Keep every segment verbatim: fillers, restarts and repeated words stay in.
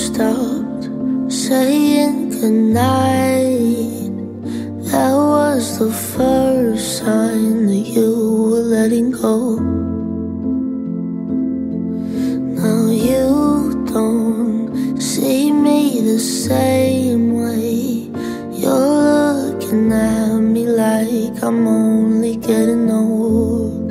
stopped saying goodnight, that was the first sign that you were letting go. Now you don't see me the same way. You're looking at me like I'm only getting old.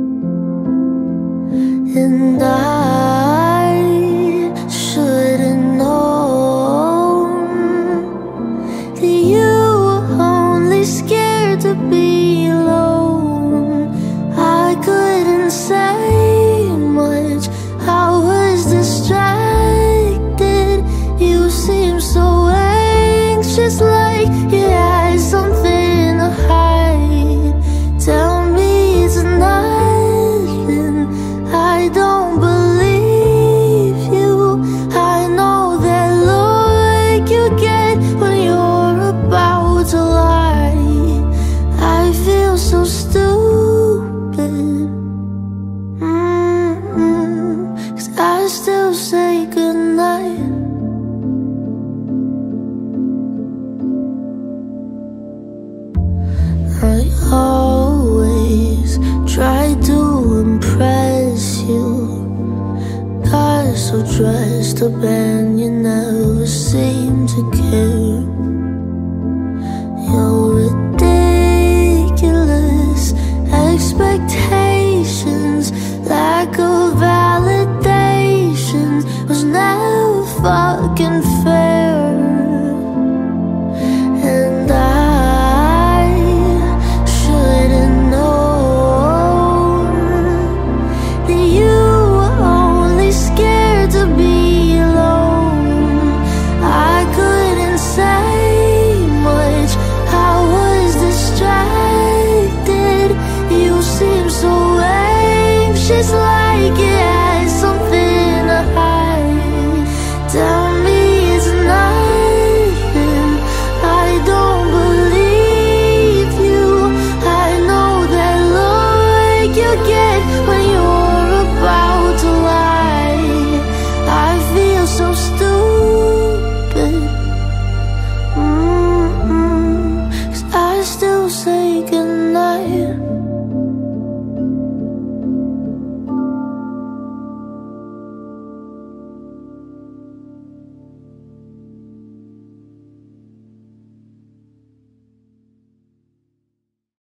And I should've known that you were only scared to be alone. I couldn't say much, I was distracted. You seem so anxious, like you had something to hide. Tell me it's nothing, I don't believe you. I know that look you get when you're about to lie. I feel so stupid, mm-hmm, 'cause I still say goodnight. I always try to impress you, got so dressed up and you never seem to care. Your ridiculous expectations, lack of validation was never fucking fair. And I should've known that you were only scared to be alone. I couldn't say much, I was distracted. You seem so anxious, like you had something to hide. Tell me it's nothing, I don't believe you. I know that look you get when you're about to lie. I feel so stupid.